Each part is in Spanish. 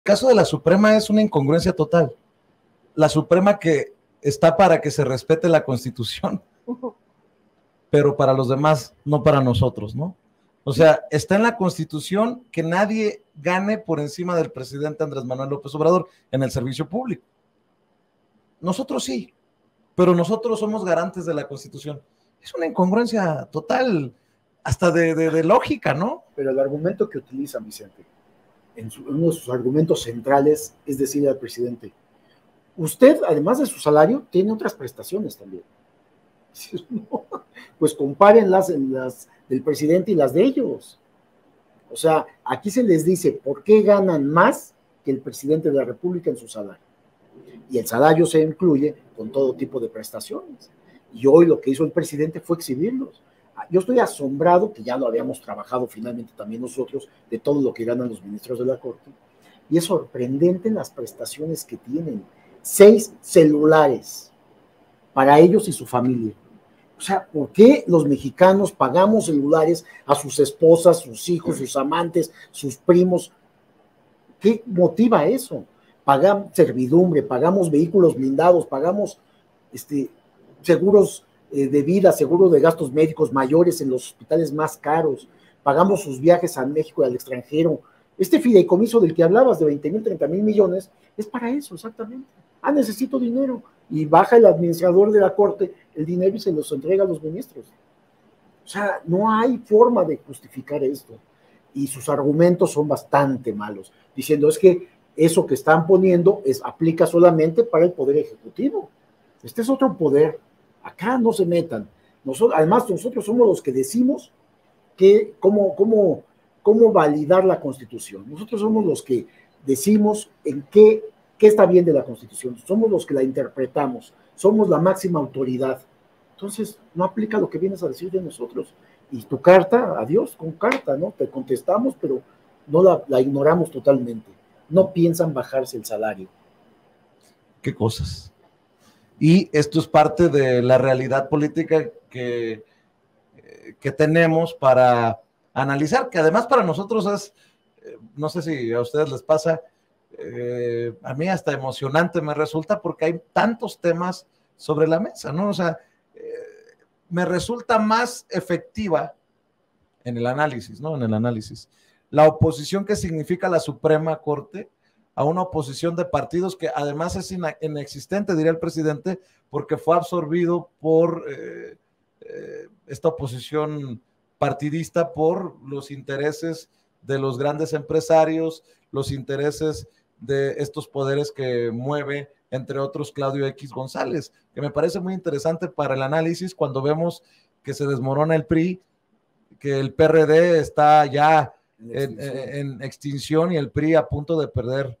caso de la Suprema es una incongruencia total. La Suprema que está para que se respete la Constitución, pero para los demás, no para nosotros, ¿no? O sea, está en la Constitución que nadie gane por encima del presidente Andrés Manuel López Obrador en el servicio público. Nosotros sí, pero nosotros somos garantes de la Constitución. Es una incongruencia total, hasta de lógica, ¿no? Pero el argumento que utiliza Vicente, uno de sus argumentos centrales, es decirle al presidente, usted, además de su salario, tiene otras prestaciones también. Pues comparen las del presidente y las de ellos. O sea, aquí se les dice por qué ganan más que el presidente de la República en su salario. Y el salario se incluye con todo tipo de prestaciones. Y hoy lo que hizo el presidente fue exhibirlos. Yo estoy asombrado, que ya lo habíamos trabajado finalmente también nosotros, de todo lo que ganan los ministros de la Corte. Y es sorprendente las prestaciones que tienen. 6 celulares para ellos y su familia. O sea, ¿por qué los mexicanos pagamos celulares a sus esposas, sus hijos, sus amantes, sus primos? ¿Qué motiva eso? Pagamos servidumbre, pagamos vehículos blindados, pagamos seguros de vida, seguros de gastos médicos mayores en los hospitales más caros, pagamos sus viajes a México y al extranjero. Este fideicomiso del que hablabas de 20,000, 30,000 millones es para eso exactamente. Necesito dinero. Y baja el administrador de la Corte el dinero y se los entrega a los ministros. O sea, no hay forma de justificar esto. Y sus argumentos son bastante malos, diciendo es que eso que están poniendo aplica solamente para el Poder Ejecutivo. Este es otro poder. Acá no se metan. Además, nosotros somos los que decimos que cómo validar la Constitución. Nosotros somos los que decimos en qué está bien de la Constitución. Somos los que la interpretamos. Somos la máxima autoridad. Entonces, no aplica lo que vienes a decir de nosotros. Y tu carta, adiós con carta, ¿no? Te contestamos, pero no la ignoramos totalmente. No piensan bajarse el salario. ¿Qué cosas? Y esto es parte de la realidad política que tenemos para analizar, que además para nosotros es, no sé si a ustedes les pasa, a mí hasta emocionante me resulta porque hay tantos temas sobre la mesa, ¿no? O sea, me resulta más efectiva en el análisis, ¿no? En el análisis. La oposición que significa la Suprema Corte a una oposición de partidos que además es inexistente, diría el presidente, porque fue absorbido por esta oposición partidista por los intereses de los grandes empresarios, los intereses de estos poderes que mueve, entre otros, Claudio X González, que me parece muy interesante para el análisis cuando vemos que se desmorona el PRI, que el PRD está ya en extinción y el PRI a punto de perder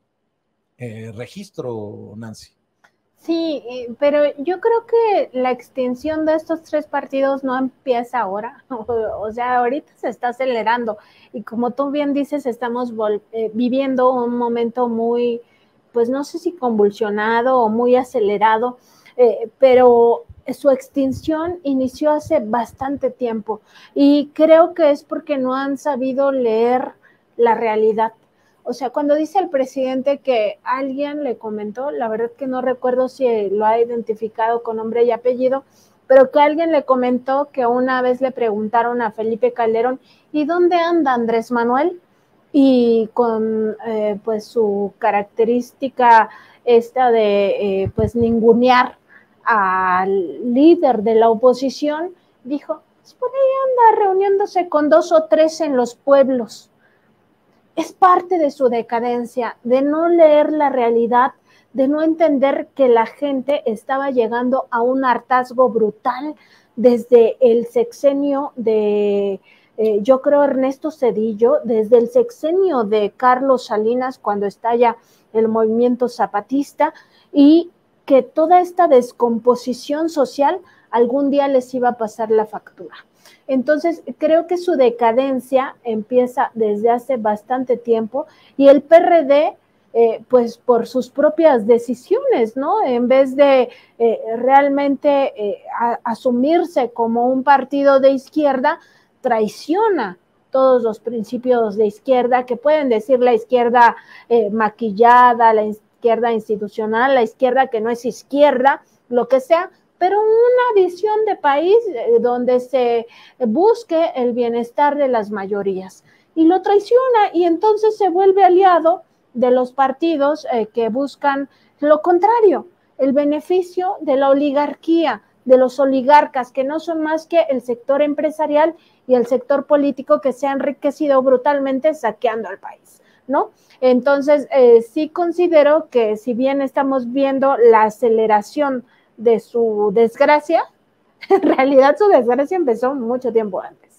registro, Nancy. Sí, pero yo creo que la extinción de estos 3 partidos no empieza ahora, o sea, ahorita se está acelerando y como tú bien dices, estamos viviendo un momento muy, pues no sé si convulsionado o muy acelerado, pero su extinción inició hace bastante tiempo y creo que es porque no han sabido leer la realidad. O sea, cuando dice el presidente que alguien le comentó, la verdad que no recuerdo si lo ha identificado con nombre y apellido, pero que alguien le comentó que una vez le preguntaron a Felipe Calderón, ¿y dónde anda Andrés Manuel? Y con pues su característica esta de pues ningunear al líder de la oposición, dijo, pues por ahí anda reuniéndose con 2 o 3 en los pueblos. Es parte de su decadencia, de no leer la realidad, de no entender que la gente estaba llegando a un hartazgo brutal desde el sexenio de, yo creo, Ernesto Zedillo, desde el sexenio de Carlos Salinas, cuando estalla el movimiento zapatista, y que toda esta descomposición social algún día les iba a pasar la factura. Entonces, creo que su decadencia empieza desde hace bastante tiempo y el PRD, pues por sus propias decisiones, ¿no? En vez de realmente asumirse como un partido de izquierda, traiciona todos los principios de izquierda, que pueden decir la izquierda maquillada, la izquierda institucional, la izquierda que no es izquierda, lo que sea, pero una visión de país donde se busque el bienestar de las mayorías. Y lo traiciona y entonces se vuelve aliado de los partidos que buscan lo contrario, el beneficio de la oligarquía, de los oligarcas, que no son más que el sector empresarial y el sector político que se ha enriquecido brutalmente saqueando al país, ¿no? Entonces, sí considero que si bien estamos viendo la aceleración de su desgracia, en realidad su desgracia empezó mucho tiempo antes.